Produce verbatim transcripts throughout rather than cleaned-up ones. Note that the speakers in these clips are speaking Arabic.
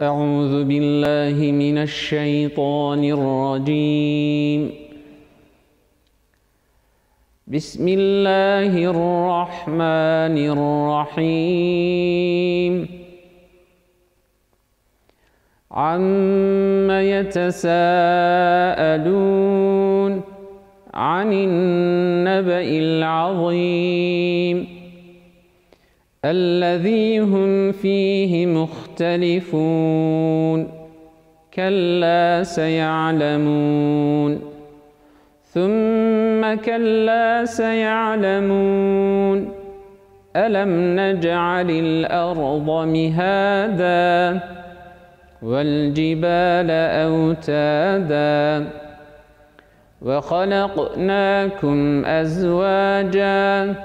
أعوذ بالله من الشيطان الرجيم. بسم الله الرحمن الرحيم. عَمَّ يتساءلون عن النبأ العظيم الذي هم فيه مختلفون كلا سيعلمون ثم كلا سيعلمون ألم نجعل الأرض مهادا والجبال أوتادا وخلقناكم أزواجا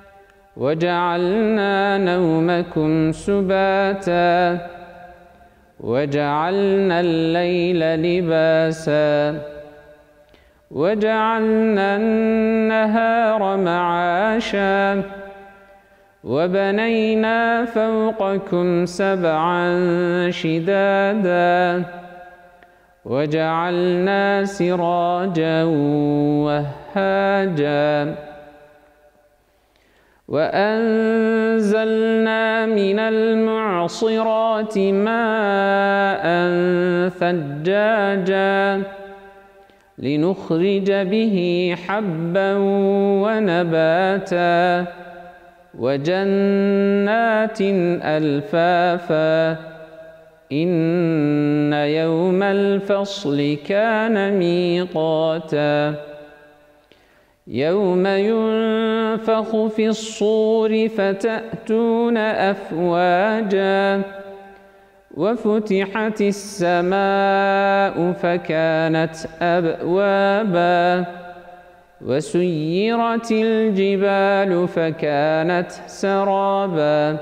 وجعلنا نومكم سباتا وجعلنا الليل لباسا وجعلنا النهار معاشا وبنينا فوقكم سبعا شدادا وجعلنا سراجا وهاجا وأنزلنا من المعصرات ماء ثجاجا لنخرج به حبا ونباتا وجنات ألفافا إن يوم الفصل كان ميقاتا يوم ينفخ في الصور فتأتون أفواجا وفتحت السماء فكانت أبوابا وسيرت الجبال فكانت سرابا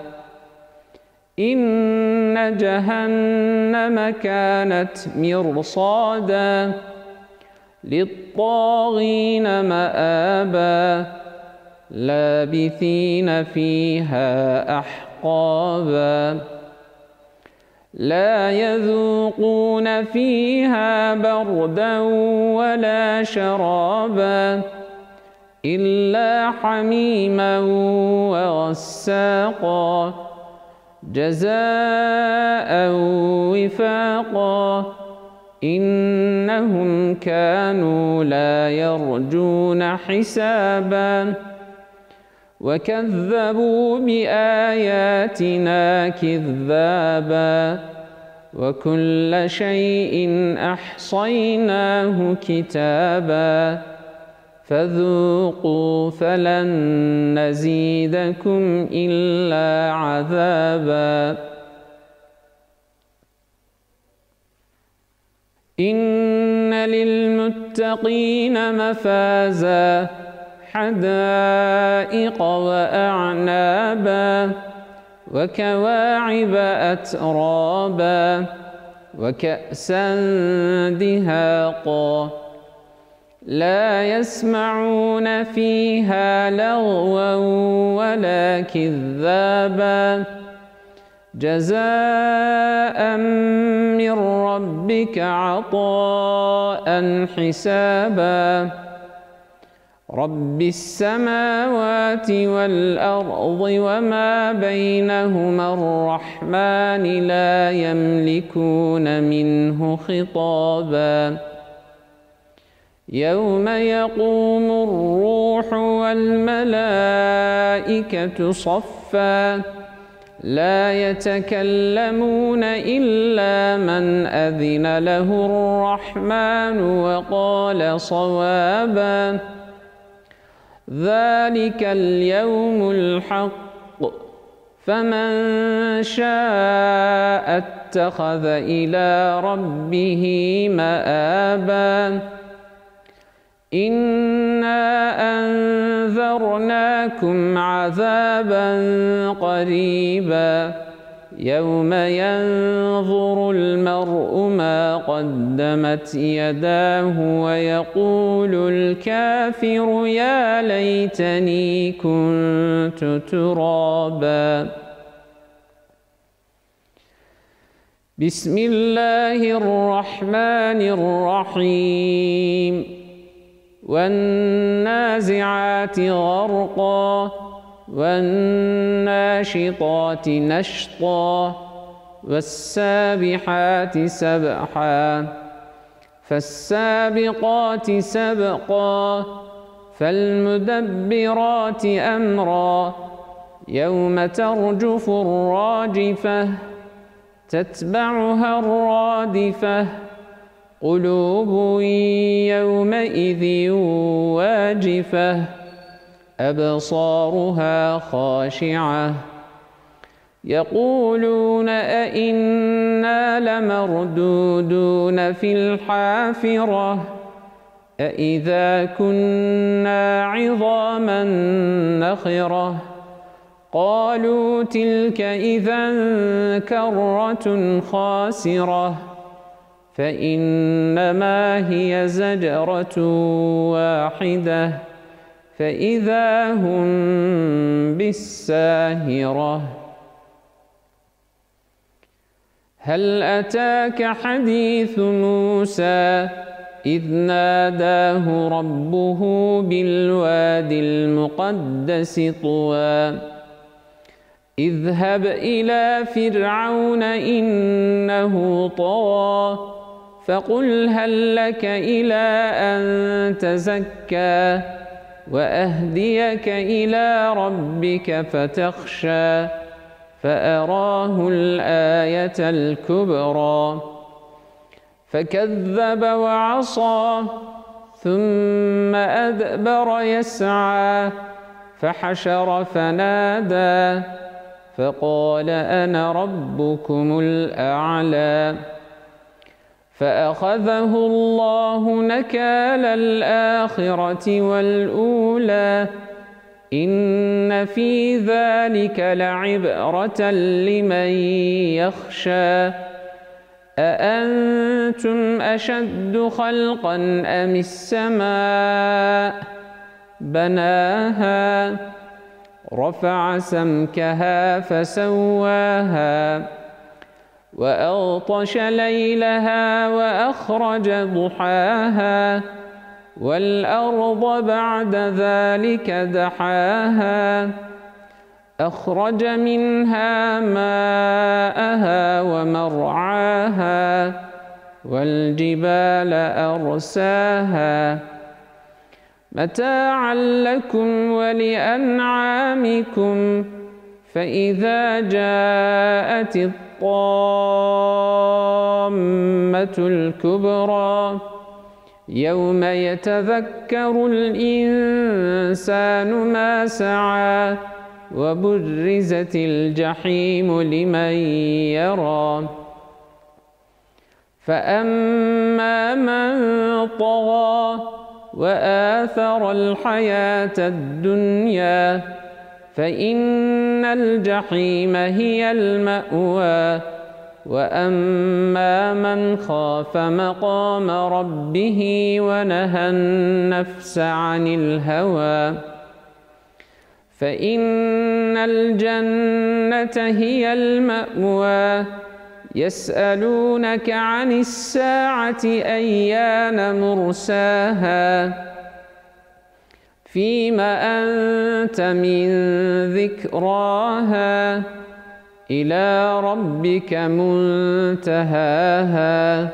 إن جهنم كانت مرصادا للطاغين مآبا لابثين فيها أحقابا لا يذوقون فيها بردا ولا شرابا إلا حميما وغساقا جزاء وفاقا إنهم كانوا لا يرجون حسابا وكذبوا بآياتنا كذابا وكل شيء أحصيناه كتابا فذوقوا فلن نزيدكم إلا عذابا إن للمتقين مفازا حدائق وأعنابا وكواعب أترابا وكأسا دهاقا لا يسمعون فيها لغوا ولا كذابا جزاء من ربك عطاء حسابا رب السماوات والأرض وما بينهما الرحمن لا يملكون منه خطابا يوم يقوم الروح والملائكة صفا لا يتكلمون إلا من أذن له الرحمن وقال صوابا ذلك اليوم الحق فمن شاء اتخذ إلى ربه مآبا إنا أنذرناكم عذابا قريبا يوم ينظر المرء ما قدمت يداه ويقول الكافر يا ليتني كنت ترابا بسم الله الرحمن الرحيم والنازعات غرقا والناشطات نشطا والسابحات سبحا فالسابقات سبقا فالمدبرات أمرا يوم ترجف الراجفة تتبعها الرادفة قلوب يومئذ واجفة أبصارها خاشعة يقولون أئنا لمردودون في الحافرة أئذا كنا عظاما نخرة قالوا تلك إذا كرة خاسرة فإنما هي زجرة واحدة فإذا هم بالساهرة هل أتاك حديث موسى إذ ناداه ربه بالواد المقدس طوى اذهب إلى فرعون إنه طغى فقل هل لك إلى أن تزكى وأهديك إلى ربك فتخشى فأراه الآية الكبرى فكذب وعصى ثم أدبر يسعى فحشر فنادى فقال أنا ربكم الأعلى فأخذه الله نكال الآخرة والأولى إن في ذلك لعبرة لمن يخشى أأنتم أشد خلقا أم السماء بناها رفع سمكها فسواها وأغطش ليلها وأخرج ضحاها والأرض بعد ذلك دحاها أخرج منها ماءها ومرعاها والجبال أرساها متاعا لكم ولأنعامكم فإذا جاءت الطامة الكبرى يوم يتذكر الإنسان ما سعى وبرزت الجحيم لمن يرى فأما من طغى وآثر الحياة الدنيا فإن الجحيم هي المأوى وأما من خاف مقام ربه ونهى النفس عن الهوى فإن الجنة هي المأوى يسألونك عن الساعة أيان مرساها فيم أنت من ذكراها إلى ربك منتهاها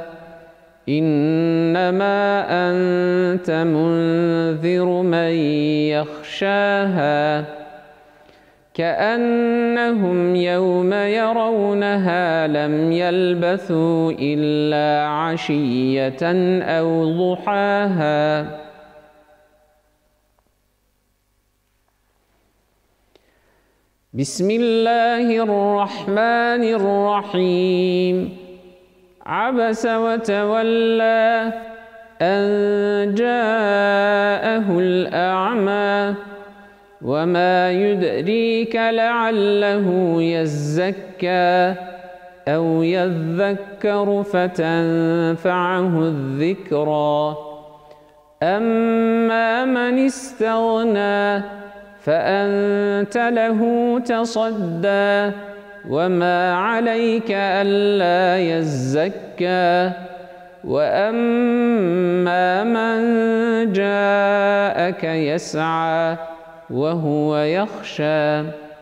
إنما أنت منذر من يخشاها كأنهم يوم يرونها لم يلبثوا إلا عشية أو ضحاها بسم الله الرحمن الرحيم عبس وتولى أن جاءه الأعمى وما يدريك لعله يزكى أو يذكر فتنفعه الذكرى أما من استغنى فأنت له تصدى وما عليك ألا يزكى وأما من جاءك يسعى وهو يخشى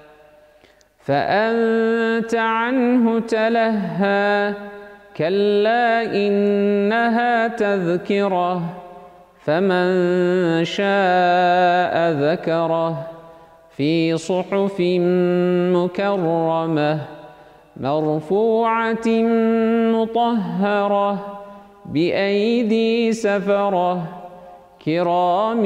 فأنت عنه تلهى كلا إنها تذكرة فمن شاء ذكره في صحف مكرمة مرفوعة مطهرة بأيدي سفرة كرام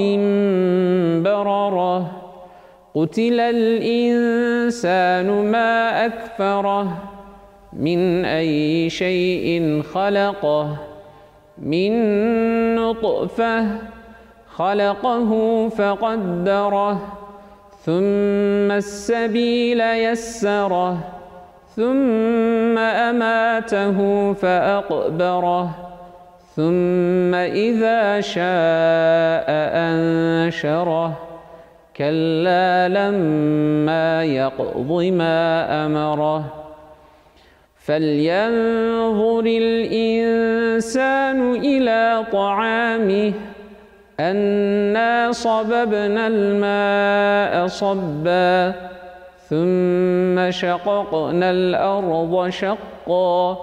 بررة قتل الإنسان ما أكفره من أي شيء خلقه من نطفة خلقه فقدره ثم السبيل يسره ثم أماته فأقبره ثم إذا شاء أنشره كلا لما يقض ما أمره فلينظر الإنسان إلى طعامه أنا صببنا الماء صبا ثم شققنا الأرض شقا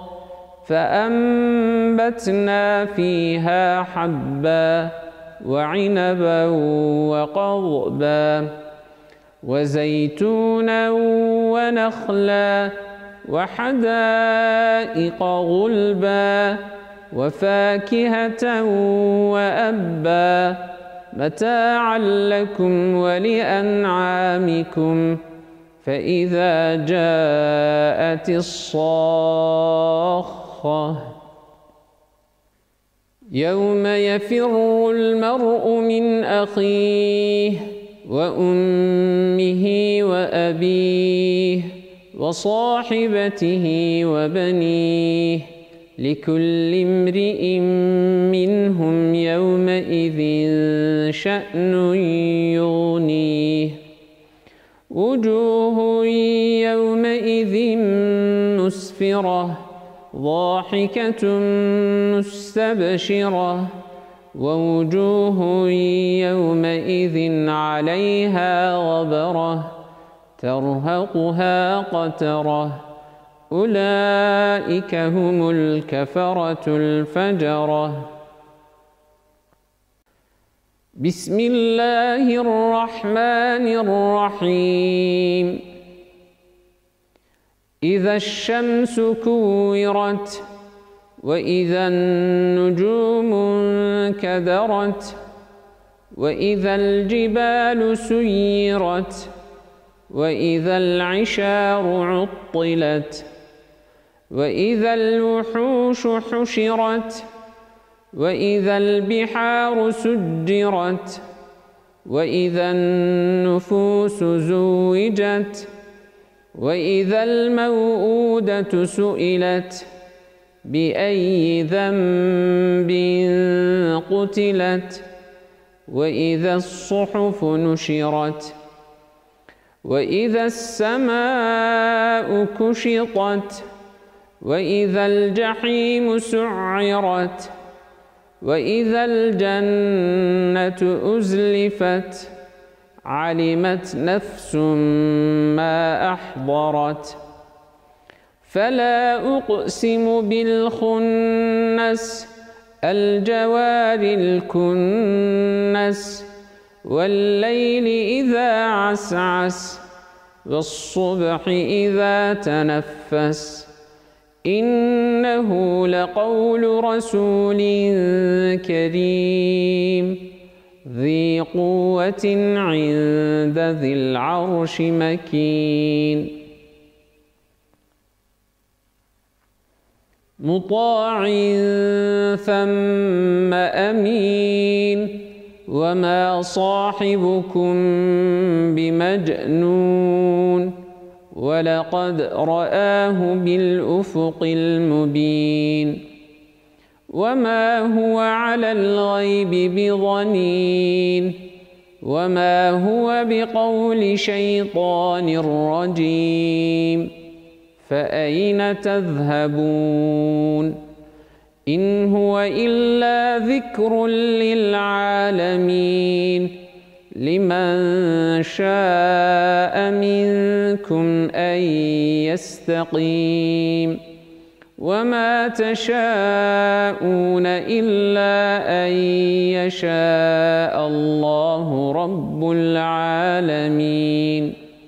فأنبتنا فيها حبا وعنبا وقضبا وزيتونا ونخلا وحدائق غلبا وفاكهة وأبا متاعا لكم ولأنعامكم فإذا جاءت الصاخة يوم يفر المرء من أخيه وأمه وأبيه وصاحبته وبنيه لكل امرئ منهم يومئذ شأن يغنيه وجوه يومئذ مسفرة ضاحكة مستبشرة ووجوه يومئذ عليها غبرة ترهقها قترة أولئك هم الكفرة الفجرة بسم الله الرحمن الرحيم إذا الشمس كورت وإذا النجوم انكدرت وإذا الجبال سيرت وإذا العشار عطلت وإذا الوحوش حشرت وإذا البحار سجرت وإذا النفوس زوجت وإذا الموءودة سئلت بأي ذنب قتلت وإذا الصحف نشرت وإذا السماء كشطت وإذا الجحيم سعرت وإذا الجنة أزلفت علمت نفس ما أحضرت فلا أقسم بالخنس الجوار الكنس والليل إذا عسعس والصبح إذا تنفس إنه لقول رسول كريم ذي قوة عند ذي العرش مكين مطاع ثم أمين وما صاحبكم بمجنون ولقد رآه بالأفق المبين وما هو على الغيب بضنين وما هو بقول شيطان رجيم فأين تذهبون إن هو إلا ذكر للعالمين لمن شاء منكم أن يستقيم وما تشاءون إلا أن يشاء الله رب العالمين.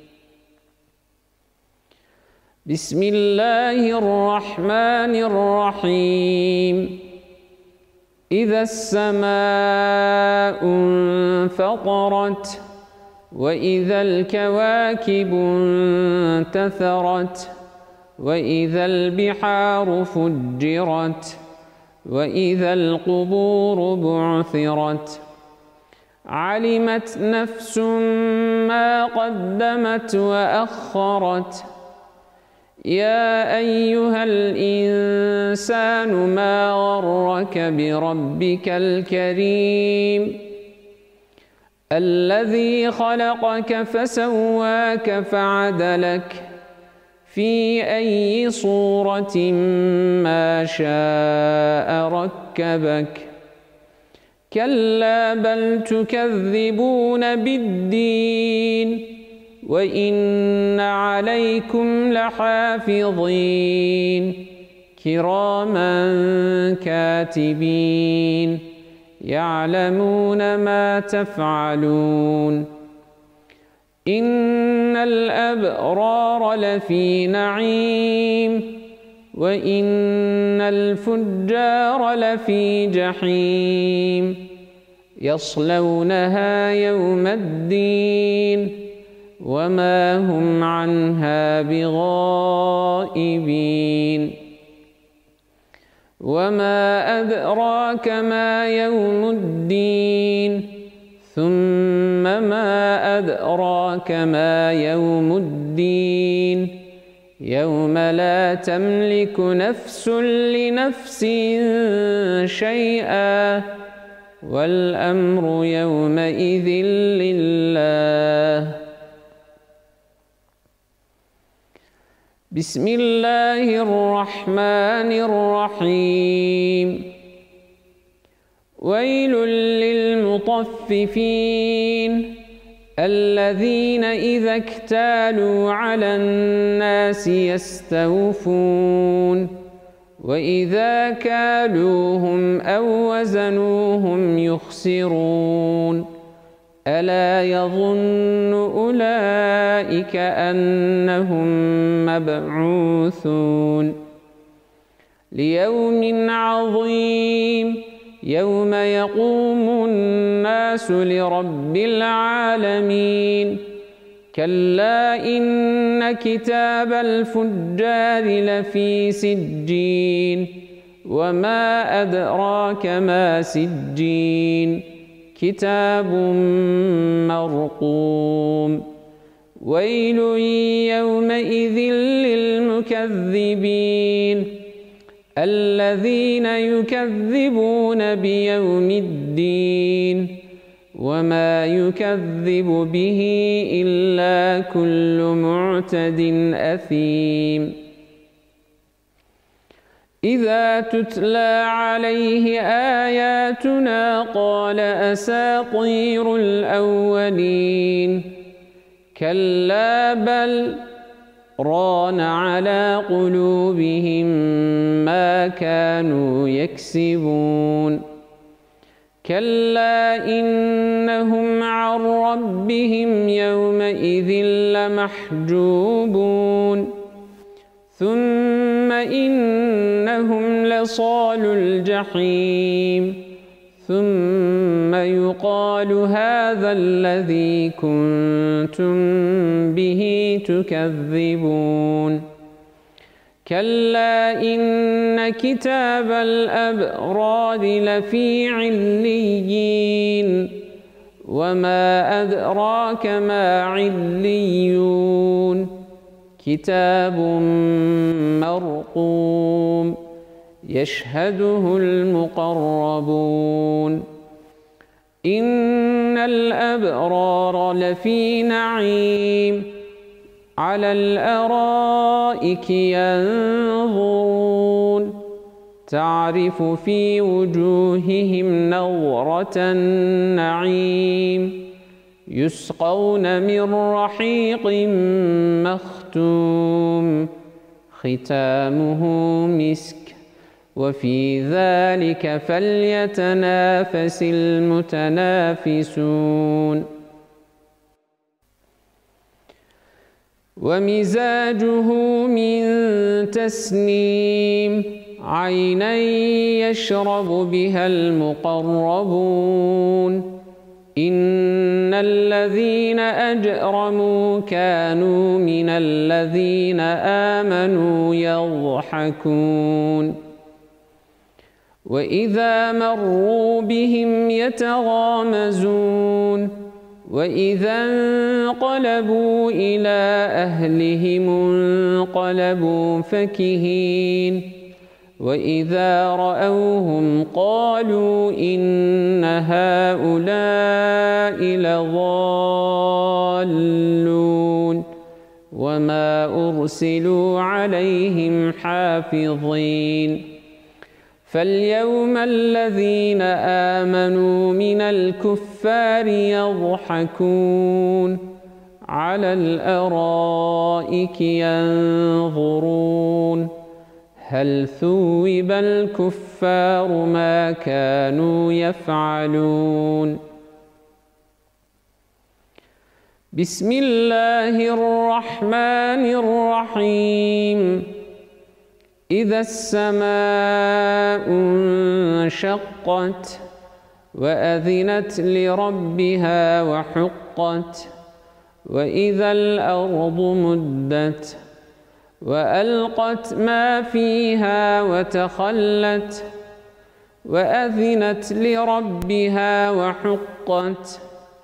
بسم الله الرحمن الرحيم. إذا السماء انفطرت وإذا الكواكب انتثرت وإذا البحار فجرت وإذا القبور بعثرت علمت نفس ما قدمت وأخرت يا أيها الإنسان ما غرك بربك الكريم الذي خلقك فسواك فعدلك في أي صورة ما شاء ركبك كلا بل تكذبون بالدين وإن عليكم لحافظين كراما كاتبين يعلمون ما تفعلون إن الأبرار لفي نعيم وإن الفجار لفي جحيم يصلونها يوم الدين وما هم عنها بغائبين وما أدراك ما يوم الدين ثم ما أدراك ما يوم الدين يوم لا تملك نفس لنفس شيئا والأمر يومئذ لله. بسم الله الرحمن الرحيم. ويل للمطففين الذين إذا اكتالوا على الناس يستوفون وإذا كالوهم أو وزنوهم يخسرون ألا يظن أولئك أنهم مبعوثون ليوم عظيم يوم يقوم الناس لرب العالمين كلا إن كتاب الفجار لفي سجين وما أدراك ما سجين كتاب مرقوم ويل يومئذ للمكذبين الذين يكذبون بيوم الدين وما يكذب به إلا كل معتد أثيم إذا تتلى عليه آياتنا قال أساطير الأولين كلا بل ران على قلوبهم ما كانوا يكسبون كلا إنهم عن ربهم يومئذ لمحجوبون ثم إنهم لصالو الجحيم ثم يقال هذا الذي كنتم به تكذبون كلا إن كتاب الأبرار لفي عليين وما أدراك ما عليون كتاب مرقوم يشهده المقربون إن الأبرار لفي نعيم على الأرائك ينظرون تعرف في وجوههم نضرة النعيم يسقون من رحيق مختوم ختامه مسك وفي ذلك فليتنافس المتنافسون ومزاجه من تسنيم عينا يشرب بها المقربون إن الذين أجرموا كانوا من الذين آمنوا يضحكون وإذا مروا بهم يتغامزون وإذا انقلبوا إلى أهلهم انقلبوا فكهين وإذا رأوهم قالوا إن هؤلاء لضالون وما أرسلوا عليهم حافظين فاليوم الذين آمنوا من الكفار يضحكون على الأرائك ينظرون هل ثوب الكفار ما كانوا يفعلون بسم الله الرحمن الرحيم إذا السماء انشقت وأذنت لربها وحقت وإذا الأرض مدت وألقت ما فيها وتخلت وأذنت لربها وحقت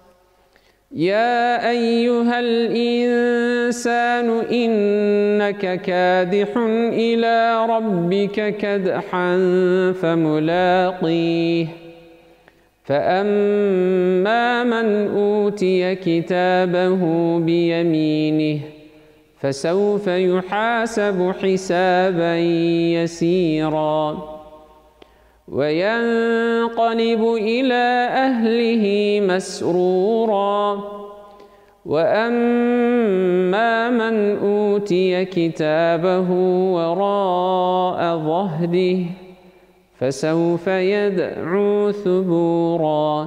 يا أيها الإنسان إنك كادح إلى ربك كدحا فملاقيه فأما من أوتي كتابه بيمينه فسوف يحاسب حسابا يسيرا وينقلب إلى أهله مسرورا وأما من أوتي كتابه وراء ظهره فسوف يدعو ثبورا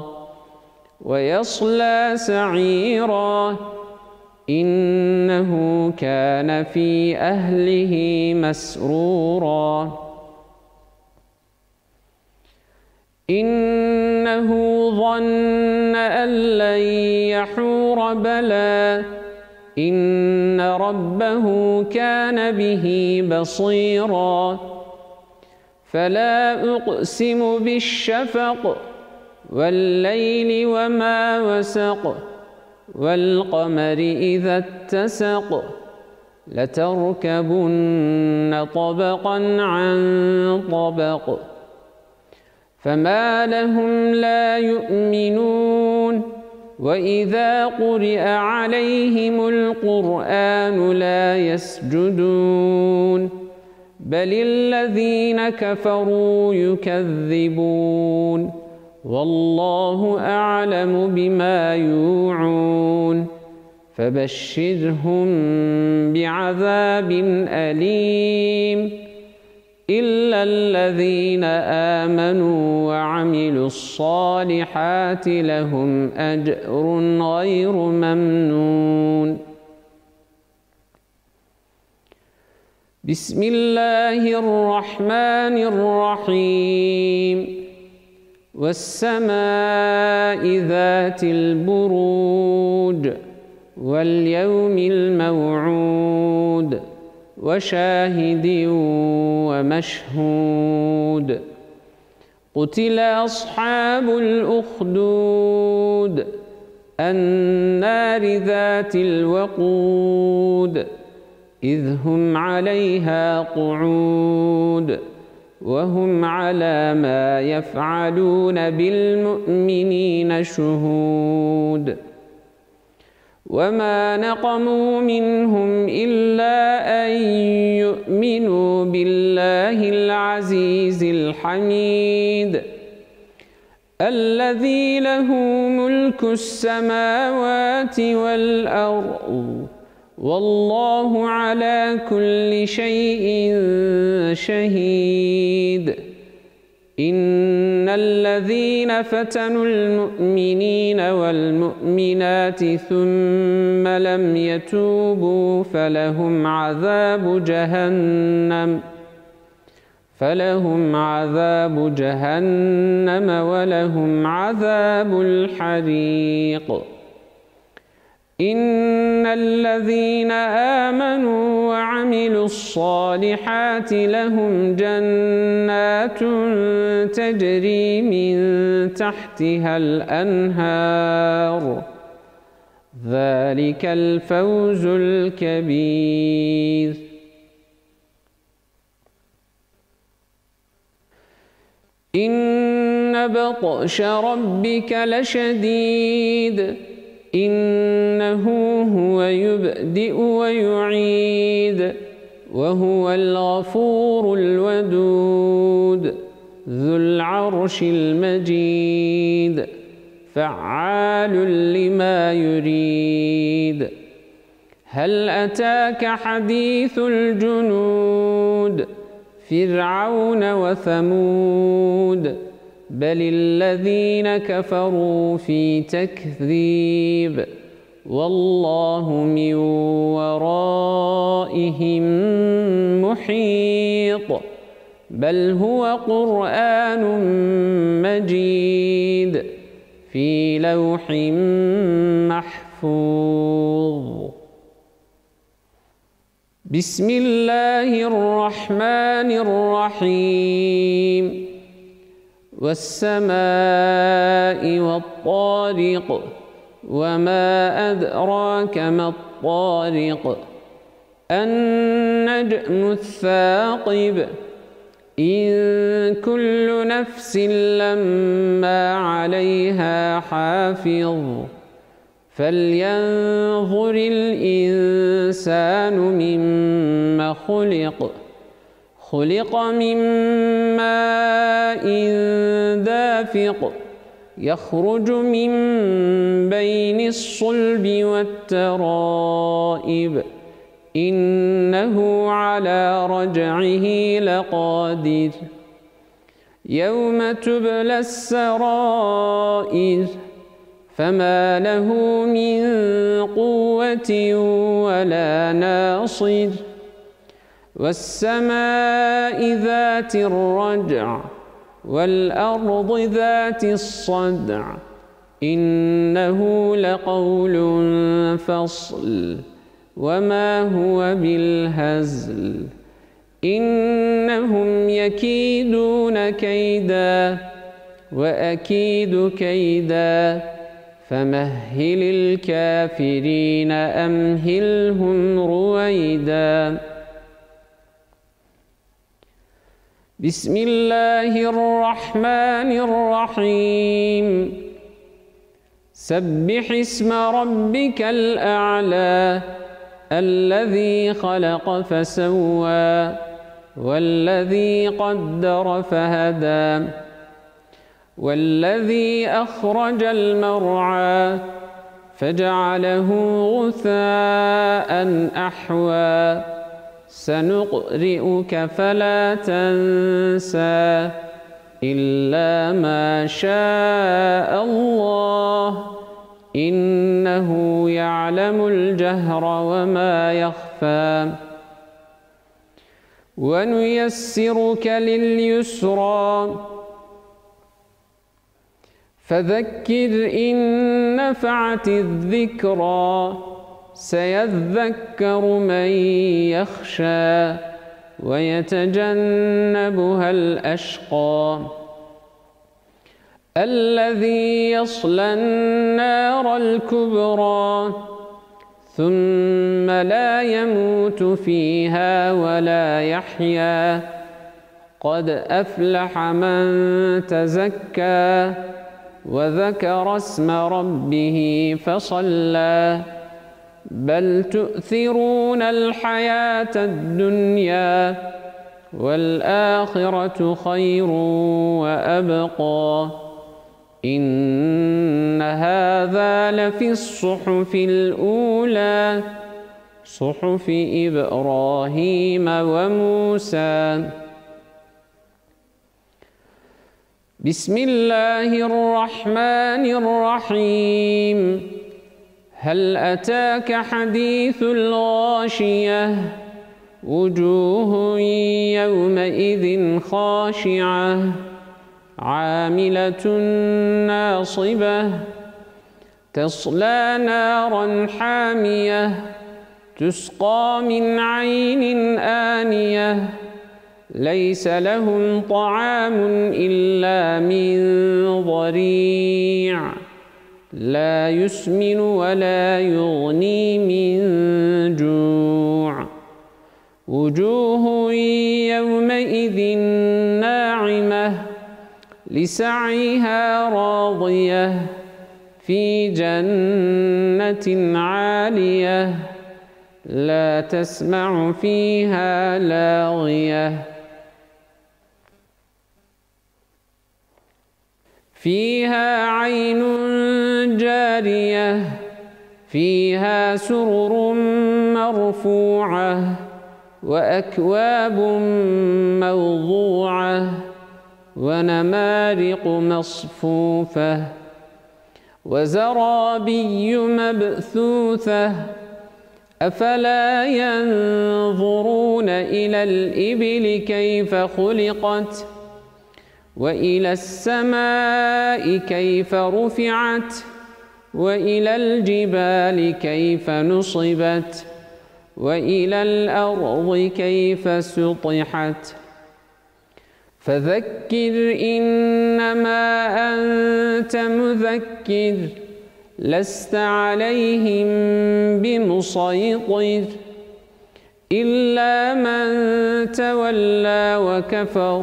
ويصلى سعيرا إنه كان في أهله مسرورا إنه ظن أن لن يحور بلى إن ربه كان به بصيرا فلا أقسم بالشفق والليل وما وسق والقمر إذا اتسق لتركبن طبقا عن طبق فما لهم لا يؤمنون وإذا قرئ عليهم القرآن لا يسجدون بل الذين كفروا يكذبون والله أعلم بما يوعون فبشرهم بعذاب أليم إلا الذين آمنوا وعملوا الصالحات لهم أجر غير ممنون بسم الله الرحمن الرحيم والسماء ذات البروج واليوم الموعود وشاهد ومشهود قتل أصحاب الأخدود النار ذات الوقود إذ هم عليها قعود وهم على ما يفعلون بالمؤمنين شهود وما نقموا منهم إلا أن يؤمنوا بالله العزيز الحميد الذي له ملك السماوات والأرض والله على كل شيء شهيد إن الذين فتنوا المؤمنين والمؤمنات ثم لم يتوبوا فلهم عذاب جهنم فلهم عذاب جهنم ولهم عذاب الحريق إن الذين آمنوا وعملوا الصالحات لهم جنات تجري من تحتها الأنهار ذلك الفوز الكبير إن بطش ربك لشديد إنه هو يبدئ ويعيد وهو الغفور الودود ذو العرش المجيد فعال لما يريد هل أتاك حديث الجنود فرعون وثمود بل الذين كفروا في تكذيب والله من ورائهم محيط بل هو قرآن مجيد في لوح محفوظ بسم الله الرحمن الرحيم والسماء والطارق وما أدراك ما الطارق النجم الثاقب إن كل نفس لما عليها حافظ فلينظر الإنسان مما خلق خلق من ماء دافق يخرج من بين الصلب والترائب إنه على رجعه لقادر يوم تبلى السرائر فما له من قوة ولا ناصر والسماء ذات الرجع والأرض ذات الصدع إنه لقول فصل وما هو بالهزل إنهم يكيدون كيدا وأكيد كيدا فمهل الكافرين أمهلهم رويدا بسم الله الرحمن الرحيم سبح اسم ربك الأعلى الذي خلق فسوى والذي قدر فهدى والذي أخرج المرعى فجعله غثاء أحوى سنقرئك فلا تنسى إلا ما شاء الله إنه يعلم الجهر وما يخفى ونيسرك لليسرى فذكر إن نفعت الذكرى سيذكر من يخشى ويتجنبها الأشقى الذي يصلى النار الكبرى ثم لا يموت فيها ولا يحيا قد أفلح من تزكى وذكر اسم ربه فصلى بل تؤثرون الحياة الدنيا والآخرة خير وأبقى إن هذا لفي الصحف الأولى صحف إبراهيم وموسى. بسم الله الرحمن الرحيم. هل أتاك حديث الغاشية وجوه يومئذ خاشعة عاملة ناصبة تصلى نارا حامية تسقى من عين آنية ليس لهم طعام إلا من ضريع لا يسمن ولا يغني من جوع وجوه يومئذ ناعمة لسعيها راضية في جنة عالية لا تسمع فيها لاغية فيها عين جارية فيها سرر مرفوعة وأكواب موضوعة ونمارق مصفوفة وزرابي مبثوثة أفلا ينظرون إلى الإبل كيف خلقت وإلى السماء كيف رفعت وإلى الجبال كيف نصبت وإلى الأرض كيف سطحت فذكر إنما أنت مذكر لست عليهم بمسيطر إلا من تولى وكفر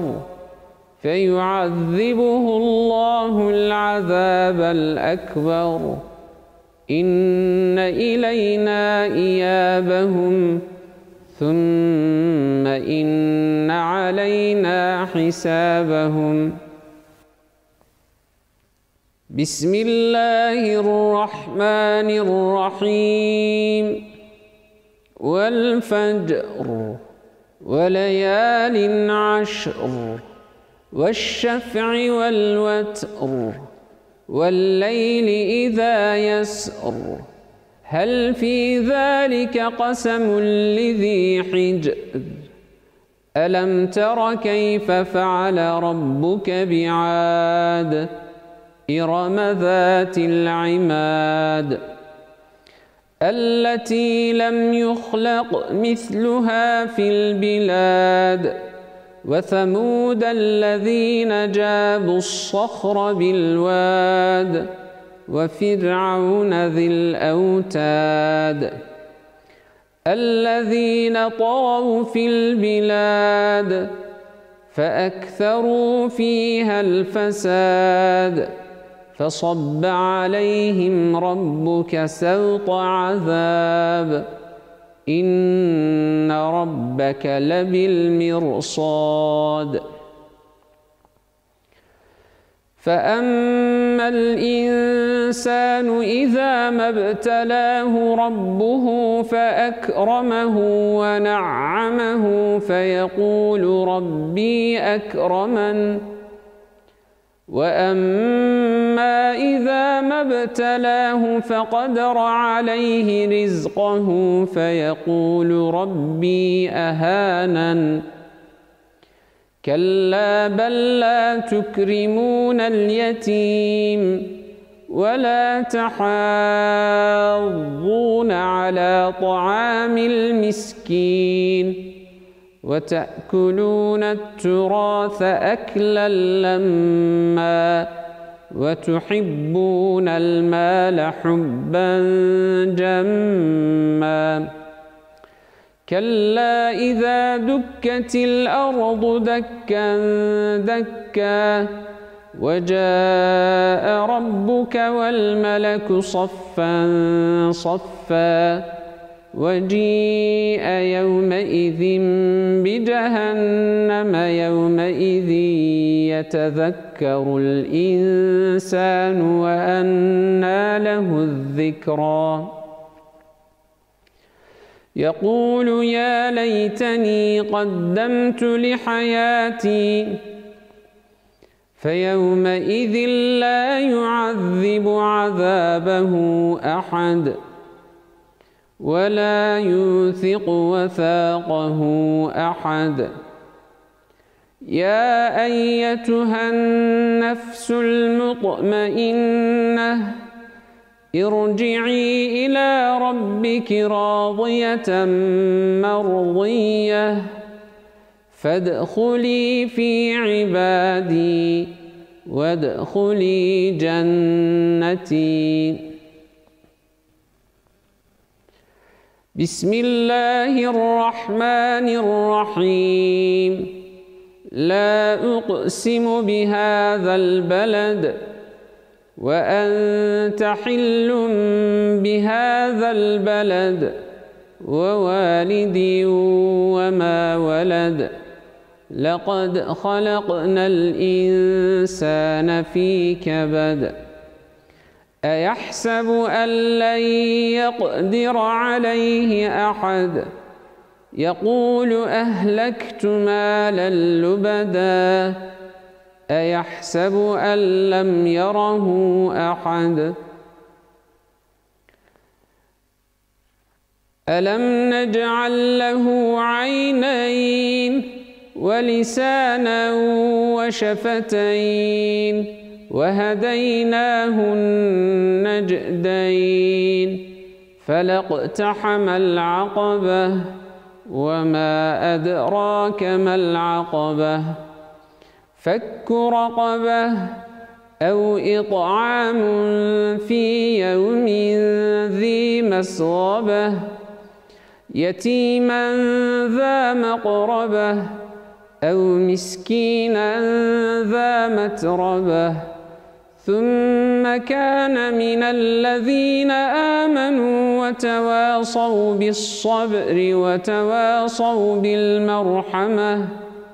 فيعذبه الله العذاب الأكبر إن إلينا إيابهم ثم إن علينا حسابهم. بسم الله الرحمن الرحيم. والفجر وليال عشر والشفع والوتر والليل إذا يسر هل في ذلك قسم لذي حجر ألم تر كيف فعل ربك بعاد إرم ذات العماد التي لم يخلق مثلها في البلاد وثمود الذين جابوا الصخر بالواد وفرعون ذي الأوتاد الذين طغوا في البلاد فأكثروا فيها الفساد فصب عليهم ربك سوط عذاب إن ربك لبالمرصاد فأما الإنسان إذا ما ابتلاه ربه فأكرمه ونعمه فيقول ربي أكرمن وأما إذا ما ابتلاه فقدر عليه رزقه فيقول ربي أهانن كلا بل لا تكرمون اليتيم ولا تحاضون على طعام المسكين وتأكلون التراث أكلا لما وتحبون المال حبا جما كلا إذا دكت الأرض دكا دكا وجاء ربك والملك صفا صفا وجيء يومئذ بجهنم يومئذ يتذكر الإنسان وأنى له الذكرى يقول يا ليتني قدمت لحياتي فيومئذ لا يعذب عذابه أحد ولا يوثق وثاقه أحد يا أيتها النفس المطمئنة ارجعي إلى ربك راضية مرضية فادخلي في عبادي وادخلي جنتي. بسم الله الرحمن الرحيم. لا أقسم بهذا البلد وأنت حل بهذا البلد ووالد وما ولد لقد خلقنا الإنسان في كبد أيحسب أن لن يقدر عليه أحد يقول أهلكت مالا لبدا أيحسب أن لم يره أحد ألم نجعل له عينين ولسانا وشفتين وهديناه النجدين فلاقتحم العقبة وما أدراك ما العقبة فك رقبة أو إطعام في يوم ذي مسغبة يتيما ذا مقربة أو مسكينا ذا متربة ثم كان من الذين آمنوا وتواصوا بالصبر وتواصوا بالمرحمة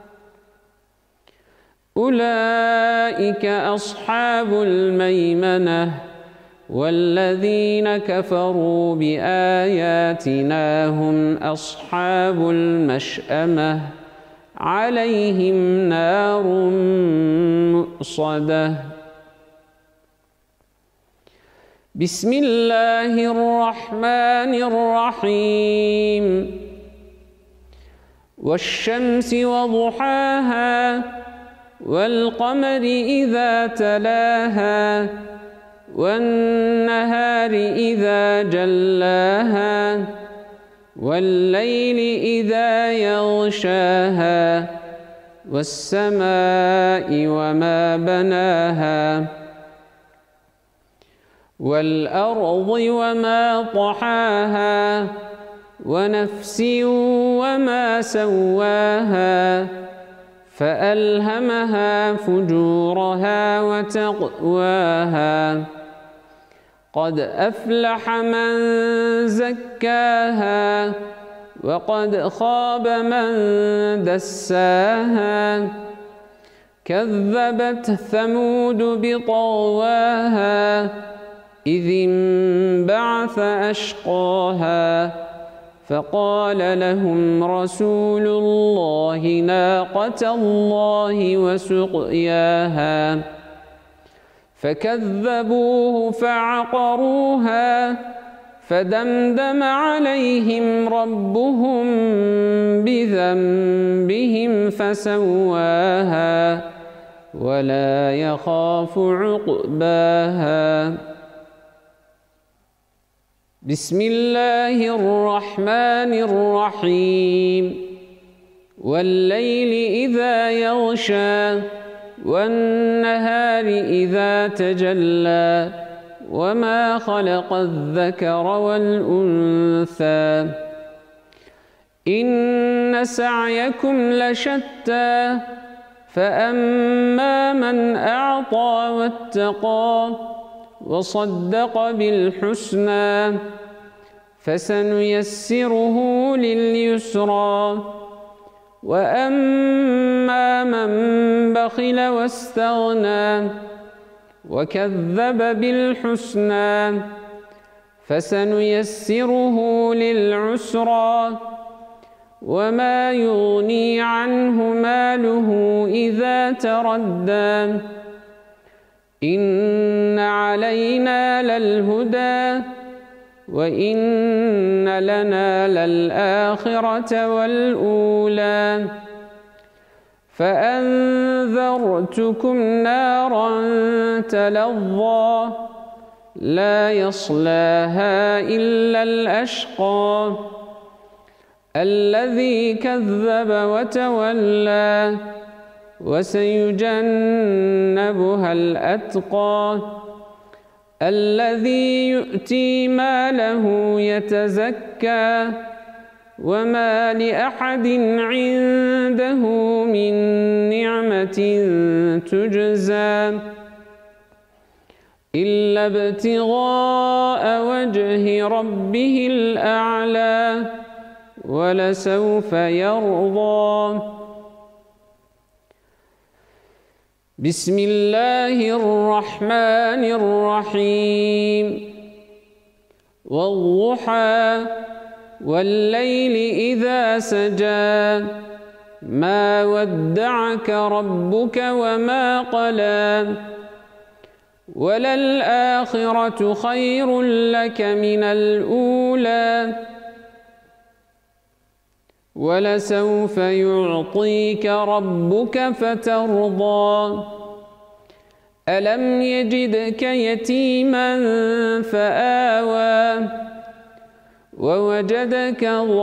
أولئك أصحاب الميمنة والذين كفروا بآياتنا هم أصحاب المشأمة عليهم نار مؤصدة. بسم الله الرحمن الرحيم. والشمس وضحاها والقمر إذا تلاها والنهار إذا جلاها والليل إذا يغشاها والسماء وما بناها والأرض وما طحاها ونفس وما سواها فألهمها فجورها وتقواها قد أفلح من زكاها وقد خاب من دساها كذبت ثمود بطغواها إذ انبعث أشقاها فقال لهم رسول الله ناقة الله وسقياها فكذبوه فعقروها فدمدم عليهم ربهم بذنبهم فسواها ولا يخاف عقباها. بسم الله الرحمن الرحيم. والليل إذا يغشى والنهار إذا تجلى وما خلق الذكر والأنثى إن سعيكم لشتى فأما من أعطى واتقى وصدق بالحسنى فسنيسره لليسرى وأما من بخل واستغنى وكذب بالحسنى فسنيسره للعسرى وما يغني عنه ماله إذا تردى إن علينا للهدى وإن لنا للآخرة والأولى فأنذرتكم نارا تلظى لا يصلاها إلا الأشقى الذي كذب وتولى وسيجنبها الأتقى الذي يؤتي ماله يتزكى وما لأحد عنده من نعمة تجزى إلا ابتغاء وجه ربه الأعلى ولسوف يرضى. بسم الله الرحمن الرحيم والضحى والليل إذا سجى ما ودعك ربك وما قلى وللآخرة خير لك من الأولى ولسوف يعطيك ربك فترضى ألم يجدك يتيما فآوى ووجدك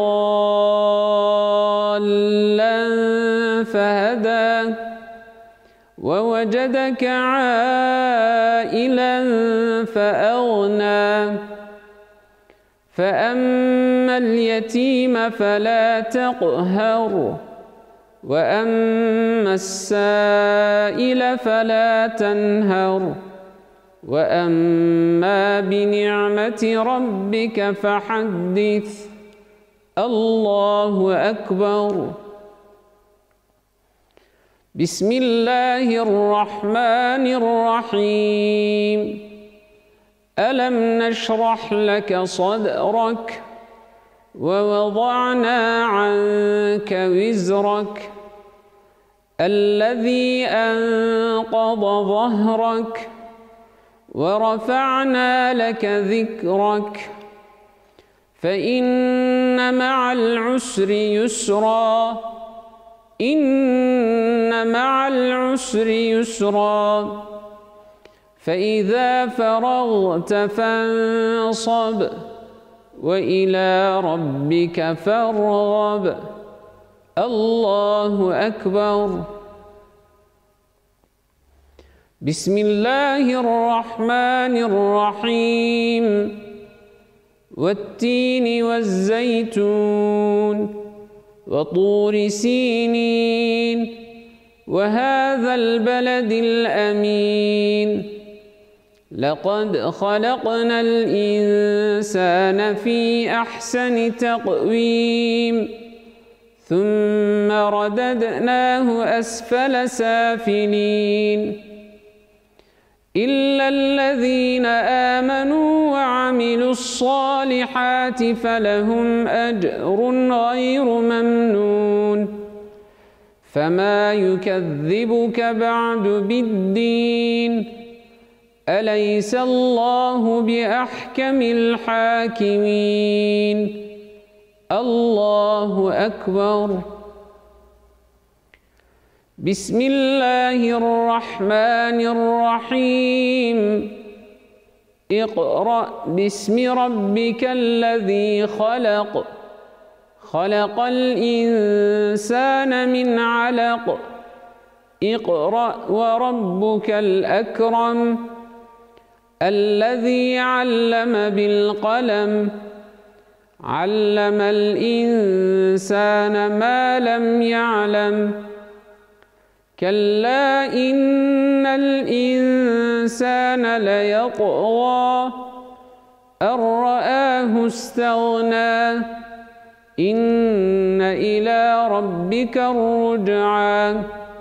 ضالا فهدى ووجدك عائلا فأغنى فأما اليتيم فلا تقهر وأما السائل فلا تنهر وأما بنعمة ربك فحدث الله أكبر. بسم الله الرحمن الرحيم ألم نشرح لك صدرك ووضعنا عنك وزرك الذي أنقض ظهرك ورفعنا لك ذكرك فإن مع العسر يسرا إن مع العسر يسرا فإذا فرغت فانصب وإلى ربك فارغب الله أكبر. بسم الله الرحمن الرحيم والتين والزيتون وطور سينين وهذا البلد الأمين لقد خلقنا الإنسان في أحسن تقويم ثم رددناه أسفل سافلين إلا الذين آمنوا وعملوا الصالحات فلهم أجر غير ممنون فما يكذبك بعد بالدين أليس الله بأحكم الحاكمين الله أكبر. بسم الله الرحمن الرحيم اقرأ باسم ربك الذي خلق خلق الإنسان من علق اقرأ وربك الأكرم الذي علم بالقلم علم الإنسان ما لم يعلم كلا إن الإنسان ليطغى أن رآه استغنى إن إلى ربك الرجعى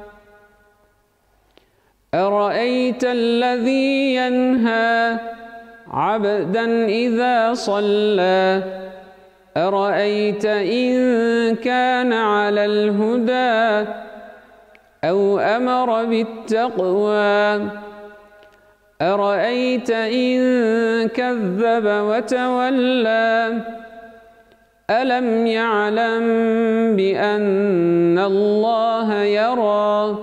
أرأيت الذي ينهى عبدا إذا صلى أرأيت إن كان على الهدى أو أمر بالتقوى أرأيت إن كذب وتولى ألم يعلم بأن الله يرى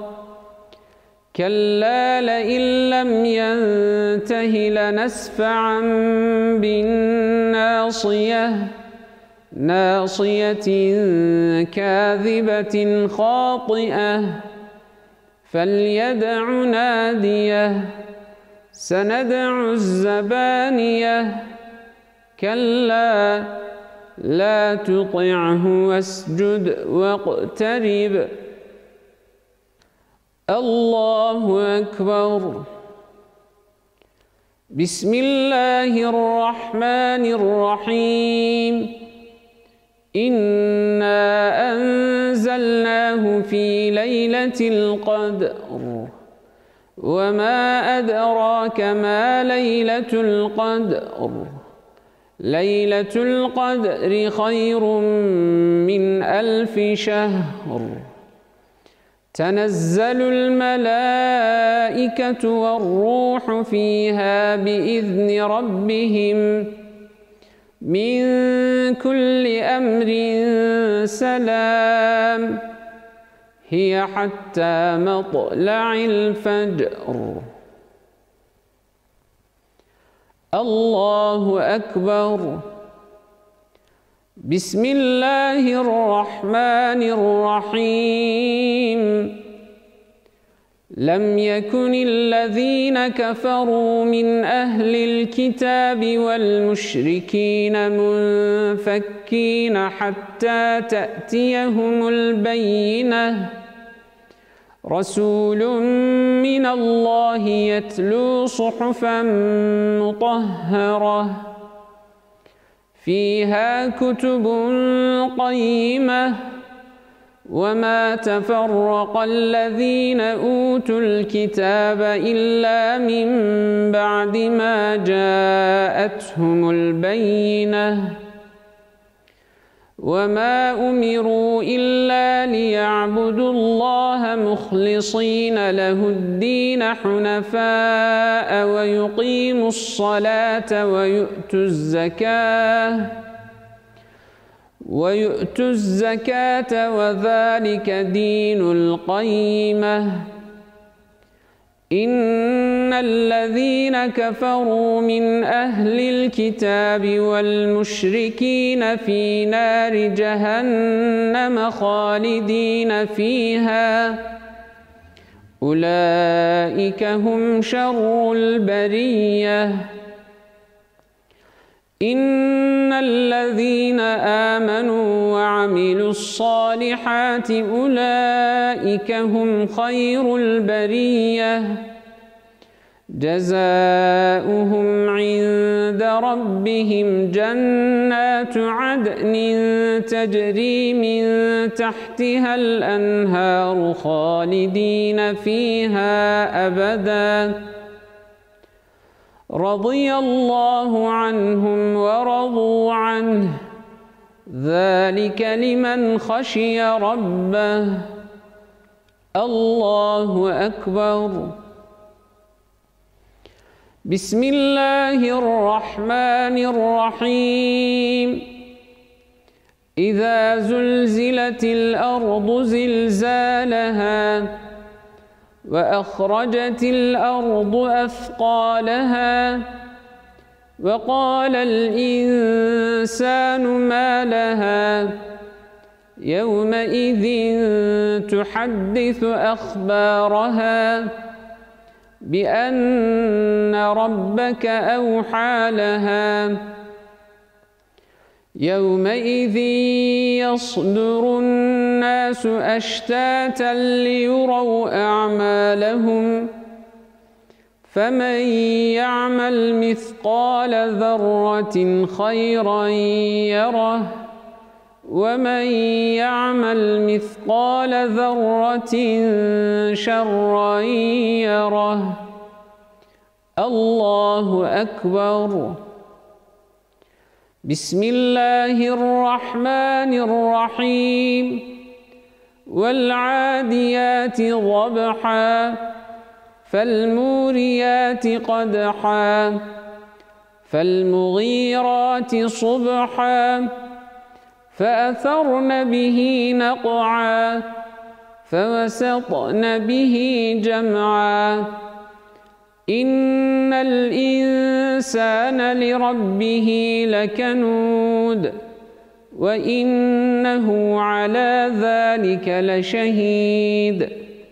كلا لئن لم ينته لنسفعا بالناصية ناصية كاذبة خاطئة فليدع ناديه سندع الزبانية كلا لا تطعه واسجد واقترب الله أكبر بسم الله الرحمن الرحيم إنا أنزلناه في ليلة القدر وما أدراك ما ليلة القدر ليلة القدر خير من ألف شهر تنزل الملائكة والروح فيها بإذن ربهم من كل أمر سلام هي حتى مطلع الفجر الله أكبر بسم الله الرحمن الرحيم لم يكن الذين كفروا من أهل الكتاب والمشركين منفكين حتى تأتيهم البينة رسول من الله يتلو صحفا مطهرة فيها كتب قيمة وما تفرق الذين أوتوا الكتاب إلا من بعد ما جاءتهم البينة وما أمروا إلا ليعبدوا الله مخلصين له الدين حنفاء ويقيموا الصلاة ويؤتوا الزكاة ويؤتوا الزكاة وذلك دين القيمة إن الذين كفروا من أهل الكتاب والمشركين في نار جهنم خالدين فيها أولئك هم شر البرية إن الذين آمنوا وعملوا الصالحات أولئك هم خير البرية جزاؤهم عند ربهم جنات عدن تجري من تحتها الأنهار خالدين فيها أبداً رضي الله عنهم ورضوا عنه ذلك لمن خشي ربه الله أكبر بسم الله الرحمن الرحيم إذا زلزلت الأرض زلزالها وأخرجت الأرض أثقالها وقال الإنسان ما لها يومئذ تحدث أخبارها بأن ربك أوحى لها يومئذ يصدر الناس أشتاتا ليروا أعمالهم فمن يعمل مثقال ذرة خيرا يره ومن يعمل مثقال ذرة شرا يره. الله أكبر. بسم الله الرحمن الرحيم. والعاديات ضبحا فالموريات قدحا فالمغيرات صبحا فأثرن به نقعا فوسطن به جمعا. إن الإنسان لربه لكنود وإنه على ذلك لشهيد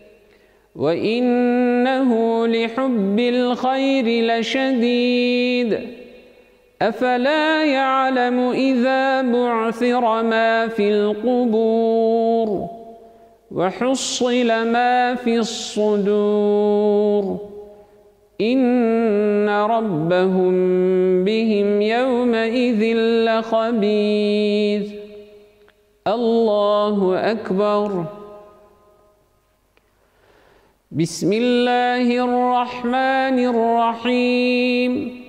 وإنه لحب الخير لشديد. أفلا يعلم إذا بعثر ما في القبور وحصل ما في الصدور إن ربهم بهم يومئذ لخبير. الله أكبر. بسم الله الرحمن الرحيم.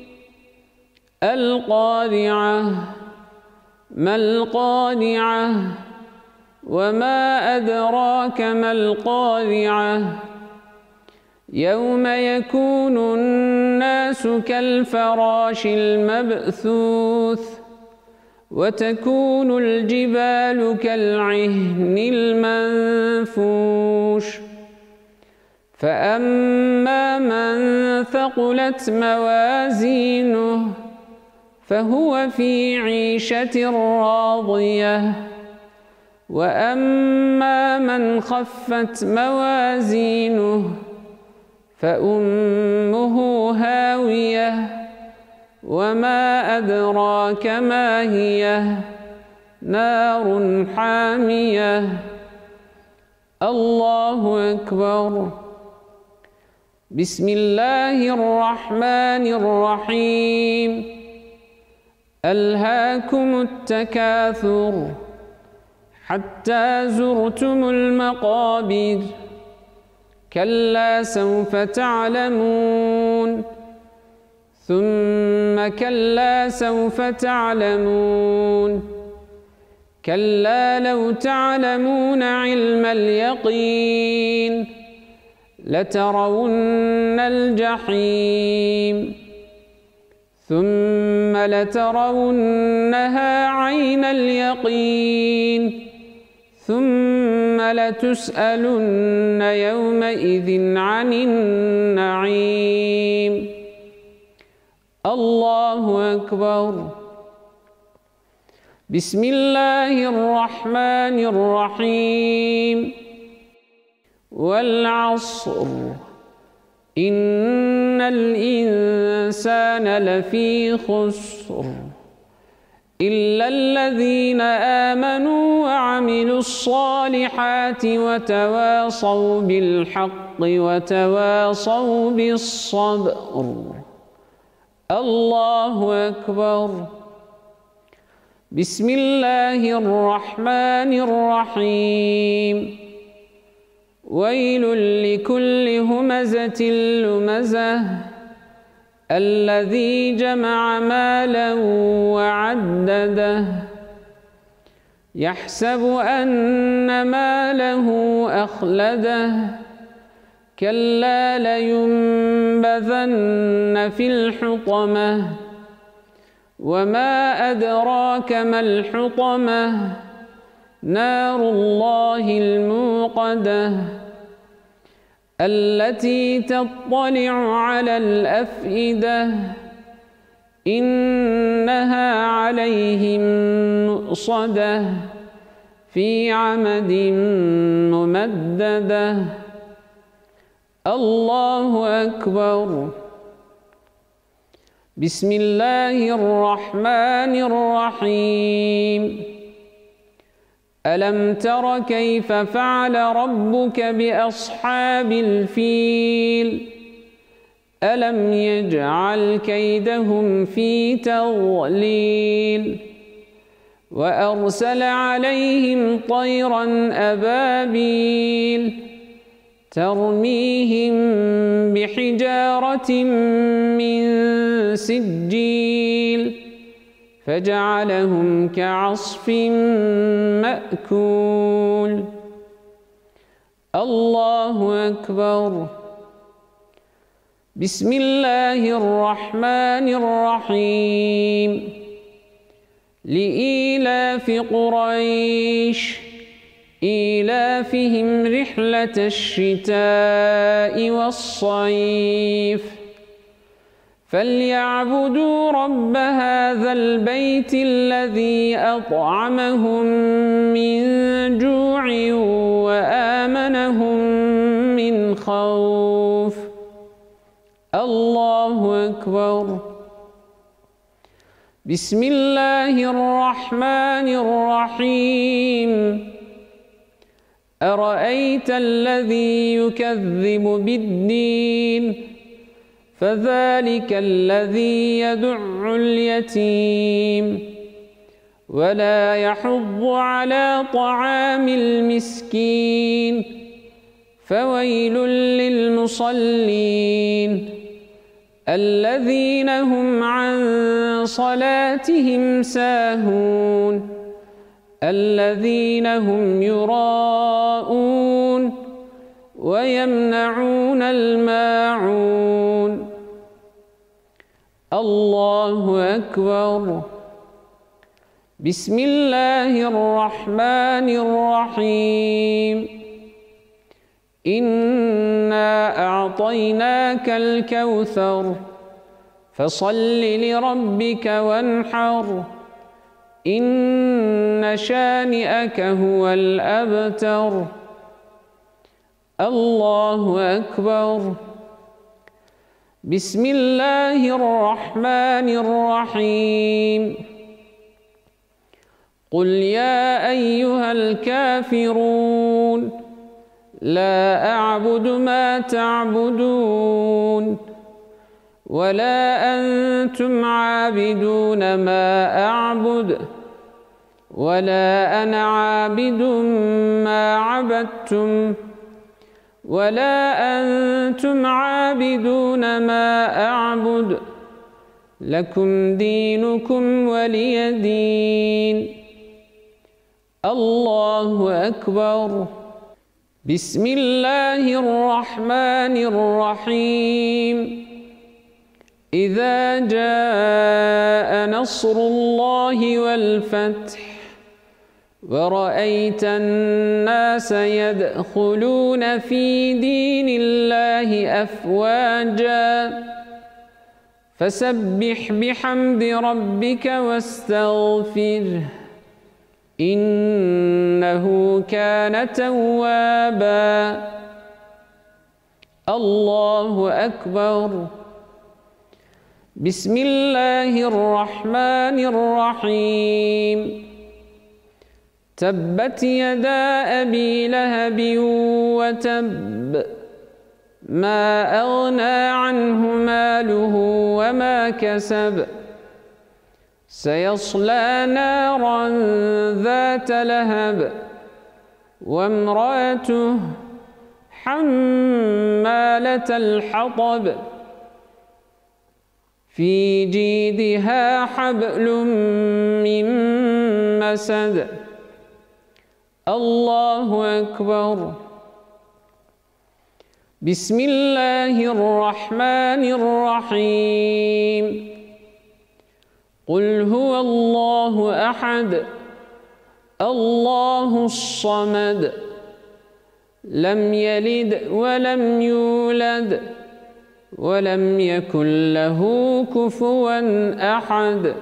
القارعة ما القارعة وما أدراك ما القارعة يوم يكون الناس كالفراش المبثوث وتكون الجبال كالعهن المنفوش. فأما من ثقلت موازينه فهو في عيشة راضية وأما من خفت موازينه فأمه هاوية وما أدراك ما هي نار حامية. الله أكبر. بسم الله الرحمن الرحيم. ألهاكم التكاثر حتى زرتم المقابر كلا سوف تعلمون ثم كلا سوف تعلمون كلا لو تعلمون علم اليقين لترون الجحيم ثم لترونها عين اليقين ثم لتسألن يومئذ عن النعيم. الله أكبر. بسم الله الرحمن الرحيم. والعصر إن الإنسان لفي خسر إلا الذين آمنوا وعملوا الصالحات وتواصوا بالحق وتواصوا بالصبر. الله أكبر. بسم الله الرحمن الرحيم. ويل لكل همزة لمزة الذي جمع مالا وعدده يحسب أن ماله أخلده كلا لينبذن في الحطمة وما أدراك ما الحطمة نار الله الموقدة التي تطلع على الأفئدة إنها عليهم مؤصدة في عمد ممددة. الله أكبر. بسم الله الرحمن الرحيم. ألم تر كيف فعل ربك بأصحاب الفيل ألم يجعل كيدهم في تضليل وأرسل عليهم طيرا أبابيل ترميهم بحجارة من سجيل فجعلهم كعصف مأكول. الله أكبر. بسم الله الرحمن الرحيم. لإيلاف قريش إيلافهم رحلة الشتاء والصيف فليعبدوا رب هذا البيت الذي أطعمهم من جوع وآمنهم من خوف. الله أكبر. بسم الله الرحمن الرحيم. أرأيت الذي يكذب بالدين فذلك الذي يدع اليتيم ولا يحض على طعام المسكين فويل للمصلين الذين هم عن صلاتهم ساهون الذين هم يراءون ويمنعون الماعون. الله أكبر. بسم الله الرحمن الرحيم. إنا أعطيناك الكوثر فصل لربك وانحر إن شانئك هو الأبتر. الله أكبر. بسم الله الرحمن الرحيم. قل يا أيها الكافرون لا أعبد ما تعبدون ولا أنتم عابدون ما أعبد ولا أنا عابد ما عبدتم ولا أنتم عابدون ما أعبد لكم دينكم ولي دين. الله أكبر. بسم الله الرحمن الرحيم. إذا جاء نصر الله والفتح ورأيت الناس يدخلون في دين الله أفواجا فسبح بحمد ربك واستغفره إنه كان توابا. الله أكبر. بسم الله الرحمن الرحيم. تبت يدا أبي لهب وتب ما أغنى عنه ماله وما كسب سيصلى نارا ذات لهب وامرأته حمالة الحطب في جيدها حبل من مسد. الله أكبر. بسم الله الرحمن الرحيم. قل هو الله أحد الله الصمد لم يلد ولم يولد ولم يكن له كفوا أحد.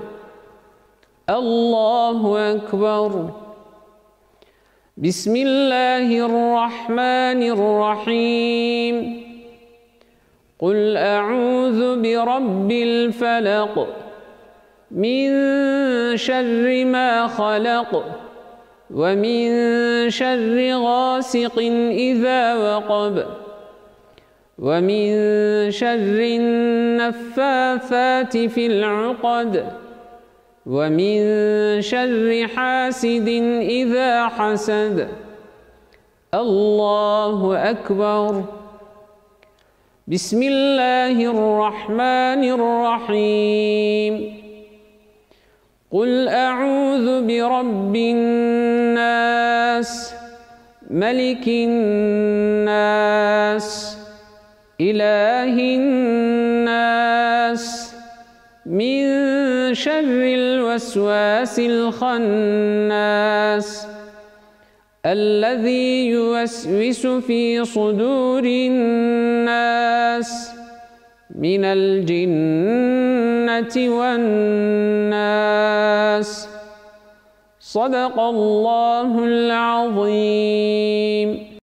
الله أكبر. بسم الله الرحمن الرحيم. قل أعوذ برب الفلق من شر ما خلق ومن شر غاسق إذا وقب ومن شر النفاثات في العقد ومن شر حاسد إذا حسد. الله أكبر. بسم الله الرحمن الرحيم. قل أعوذ برب الناس ملك الناس إله الناس من شر الوسواس الخناس الذي يوسوس في صدور الناس من الجنة والناس. صدق الله العظيم.